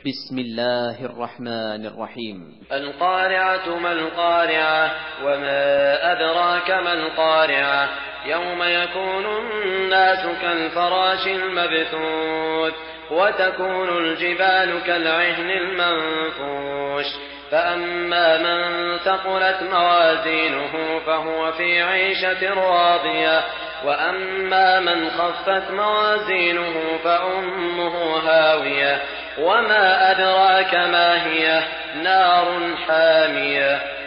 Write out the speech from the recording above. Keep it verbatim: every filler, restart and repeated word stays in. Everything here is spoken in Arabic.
بسم الله الرحمن الرحيم. القارعة ما القارعة وما أدراك ما القارعة يوم يكون الناس كالفراش المبثوث وتكون الجبال كالعهن المنفوش فأما من ثقلت موازينه فهو في عيشة راضية وأما من خفت موازينه فأمه هاوية وما أدراك ما هي نار حامية.